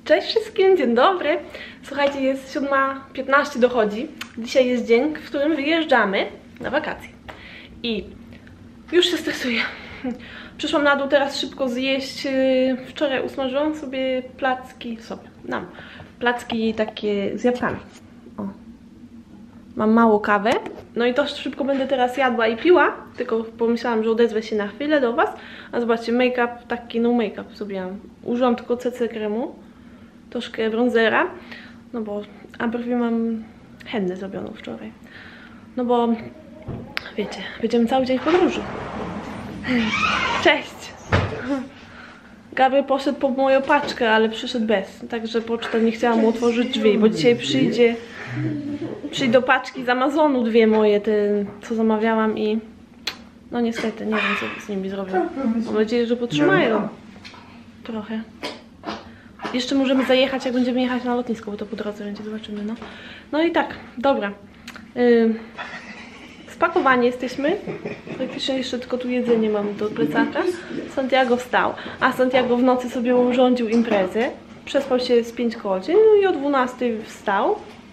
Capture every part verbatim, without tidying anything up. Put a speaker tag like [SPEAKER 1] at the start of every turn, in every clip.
[SPEAKER 1] Cześć wszystkim, dzień dobry. Słuchajcie, jest siódma piętnaście dochodzi. Dzisiaj jest dzień, w którym wyjeżdżamy na wakacje. I już się stresuję. Przyszłam na dół teraz szybko zjeść. Wczoraj usmażyłam sobie placki, sobie, nam, placki takie z jabłkami. O. Mam mało kawę. No i to szybko będę teraz jadła i piła. Tylko pomyślałam, że odezwę się na chwilę do was. A zobaczcie, make-up, taki no make-up zrobiłam. Użyłam tylko C C kremu. Troszkę bronzera. No bo, a brwi mam hennę zrobioną wczoraj. No bo, wiecie, będziemy cały dzień w podróży. Cześć! Gabriel poszedł po moją paczkę, ale przyszedł bez. Także poczta nie chciała mu otworzyć drzwi, bo dzisiaj przyjdzie przyjdą paczki z Amazonu, dwie moje, te co zamawiałam i no niestety, nie wiem co z nimi zrobią. Mam nadzieję, że potrzymają trochę. Jeszcze możemy zajechać, jak będziemy jechać na lotnisko, bo to po drodze będzie, zobaczymy, no. No i tak, dobra. Yy, spakowani jesteśmy. Praktycznie jeszcze tylko tu jedzenie mam do plecaka. Santiago wstał, a Santiago w nocy sobie urządził imprezę. Przespał się z pięć godzin, no i o dwunastej wstał.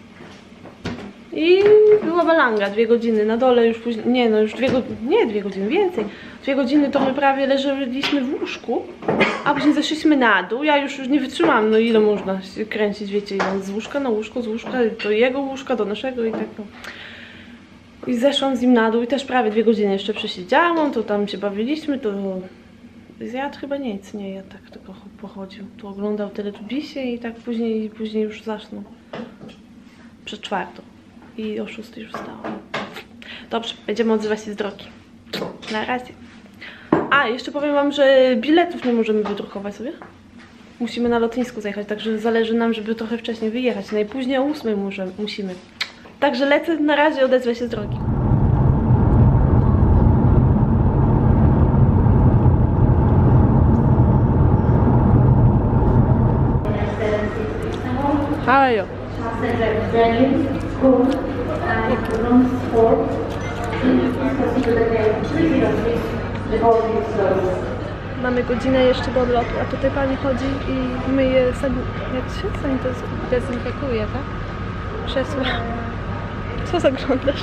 [SPEAKER 1] I była balanga, dwie godziny na dole już później, nie no już dwie godziny, nie dwie godziny, więcej. Dwie godziny to my prawie leżeliśmy w łóżku, a później zeszliśmy na dół. Ja już, już nie wytrzymałam, no ile można się kręcić, wiecie, z łóżka na łóżko, z łóżka do jego łóżka, do naszego i tak no. I zeszłam z nim na dół i też prawie dwie godziny jeszcze przesiedziałam, to tam się bawiliśmy, to zjadł chyba nic, nie, ja tak tylko pochodził. Tu oglądał Teletubisie i tak później, później już zasnął. Przed czwartą. I o szóstej już wstałam. Dobrze, będziemy odzywać się z drogi. Na razie. A, jeszcze powiem wam, że biletów nie możemy wydrukować sobie. Musimy na lotnisku zajechać, także zależy nam, żeby trochę wcześniej wyjechać. Najpóźniej o ósmej możemy, musimy. Także lecę, na razie odezwę się z drogi. How are you? Mamy godzinę jeszcze do odlotu, a tutaj pani chodzi i myje, jak się dezynfekuje, tak? Krzesła. Co zaglądasz?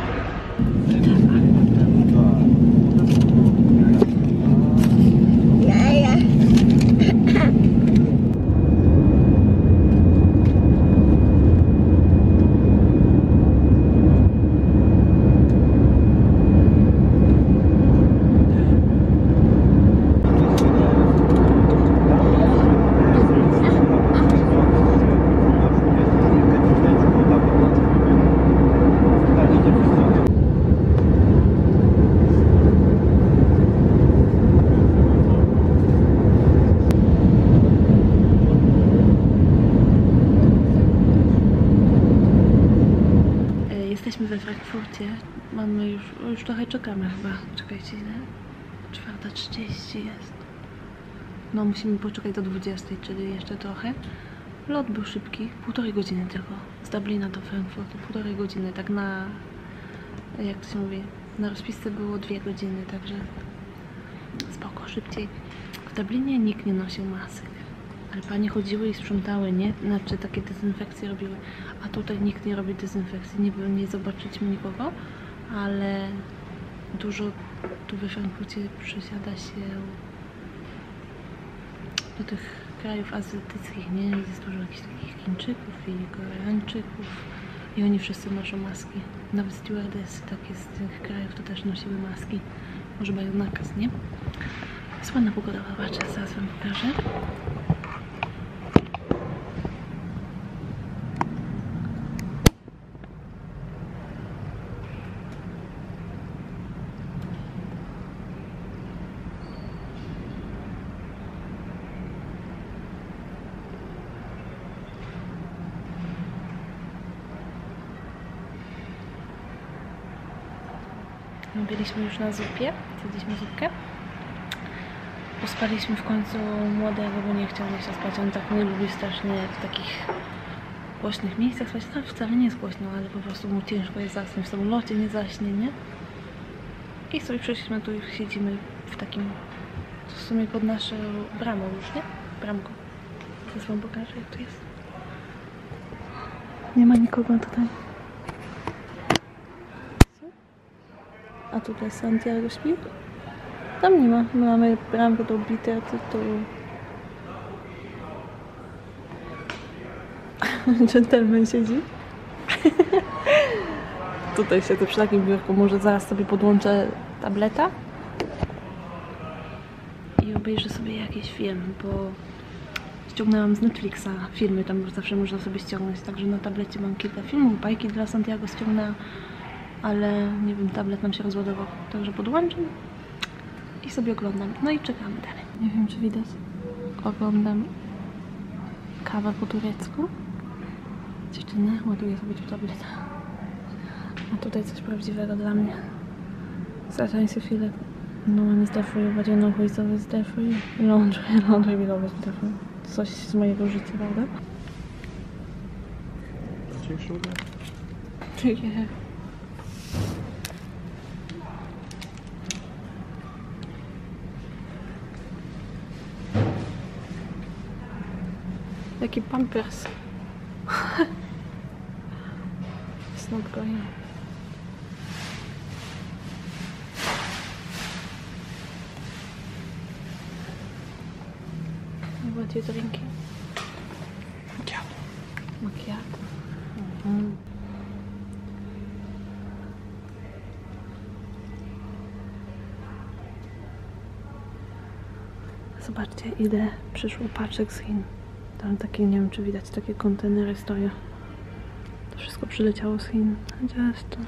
[SPEAKER 1] Jesteśmy we Frankfurcie, mamy już, już trochę czekamy chyba, czekajcie, ile? czwarta trzydzieści jest. No musimy poczekać do dwudziestej, czyli jeszcze trochę. Lot był szybki, półtorej godziny tylko, z Dublina do Frankfurtu, półtorej godziny, tak na, jak to się mówi, na rozpisce było dwie godziny, także spoko, szybciej. W Dublinie nikt nie nosił masek. Ale panie chodziły i sprzątały, nie? Znaczy takie dezynfekcje robiły. A tutaj nikt nie robi dezynfekcji. Nie, nie zobaczyliśmy nikogo, ale dużo tu we Frankfurcie przesiada się do tych krajów azjatyckich, nie? Jest dużo jakichś takich Chińczyków i Koreańczyków i oni wszyscy noszą maski. Nawet stewardessy takie z tych krajów to też nosiły maski. Może mają nakaz, nie? Jest ładna pogoda, zobaczę, zaraz wam pokażę. Byliśmy już na zupie, zjedliśmy zupkę. Uspaliśmy w końcu młodego, bo nie chciał się spać. On tak nie lubi strasznie w takich głośnych miejscach spać. Tam wcale nie jest głośno, ale po prostu mu ciężko jest zasnąć. W samolocie nie zaśnie, nie? I sobie przyszliśmy tu i siedzimy w takim, w sumie pod naszą bramą już, nie? Bramką. Teraz wam pokażę, jak tu jest. Nie ma nikogo tutaj. A tutaj Santiago śpi? Tam nie ma. My mamy bramkę do bite, to... Gentleman siedzi. Tutaj siedzę przy takim biurku. Może zaraz sobie podłączę tableta i obejrzę sobie jakiś film, bo ściągnęłam z Netflixa filmy, tam zawsze można sobie ściągnąć, także na tablecie mam kilka filmów, bajki dla Santiago ściągnęłam, ale nie wiem, tablet nam się rozładował, także podłączam i sobie oglądam, no i czekamy dalej. Nie wiem, czy widać, oglądam kawę po turecku. Dziewczyny, ładuję sobie tu tableta. A tutaj coś prawdziwego dla mnie. Sometimes you feel like no one is there for you, but you know who is always there for you. Laundry, laundry will always be there for you. Coś z mojego życia, prawda? Yeah. Jaki pampers. It's not going. What are you drinking? Macchiato. Macchiato. Mhm. Zobaczcie, ile przyszło paczek z Chin. Tam takie, nie wiem, czy widać, takie kontenery stoją. To wszystko przyleciało z Chin. Gdzie jest to?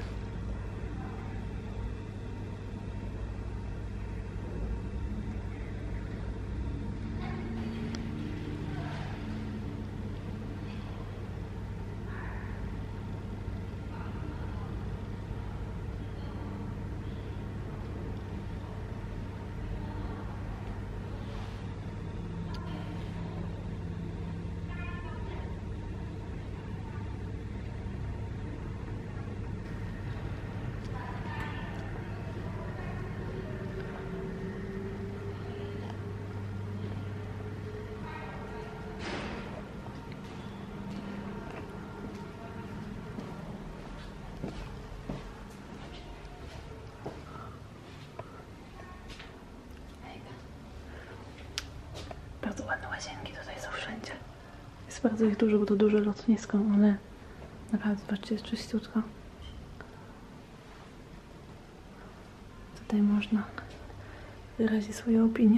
[SPEAKER 1] Bardzo ładne łazienki tutaj są wszędzie. Jest bardzo ich dużo, bo to duże lotnisko, ale naprawdę, zobaczcie, jest czyściutko. Tutaj można wyrazić swoją opinię.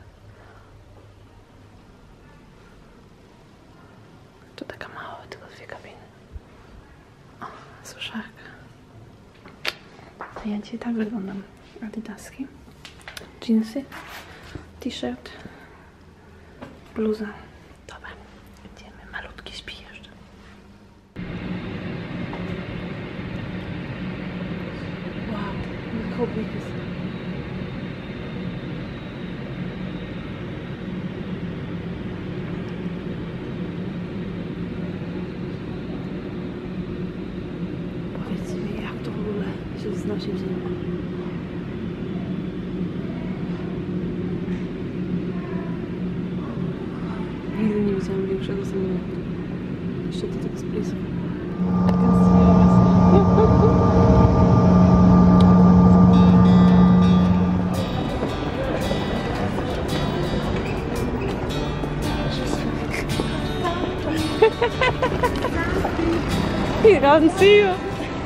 [SPEAKER 1] To taka mała, tylko dwie kabiny. O, suszarka. A ja dzisiaj tak wyglądam. Adidaski, jeansy, t-shirt, bluza. Dobra, idziemy. Malutki śpi jeszcze. Wow, look how big is it. Powiedzcie mi, jak to w ogóle się wznosi w ziemię. Nigdy nie widziałam większego samolotu. Jeszcze to tak z bliska. He doesn't see you.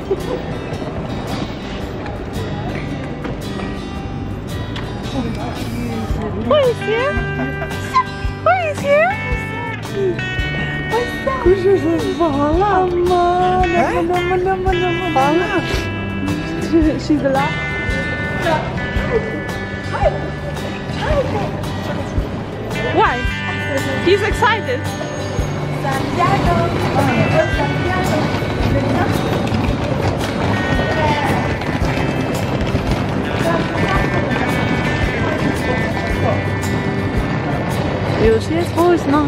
[SPEAKER 1] Who is here? Who is here? Bala. Bala. She's the last. Why? He's excited. Santiago. Już jest późno.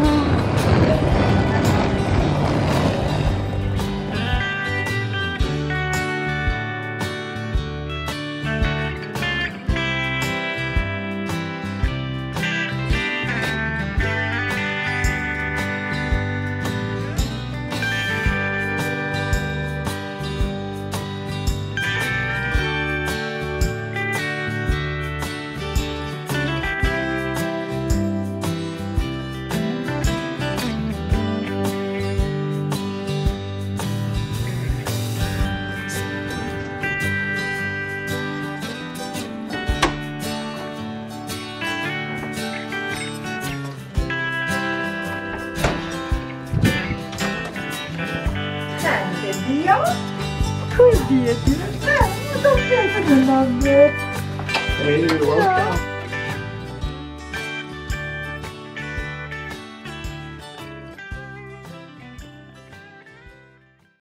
[SPEAKER 2] Ja? Kobiety, no tak, no dobrze, to mamy.
[SPEAKER 3] Hey, you're welcome.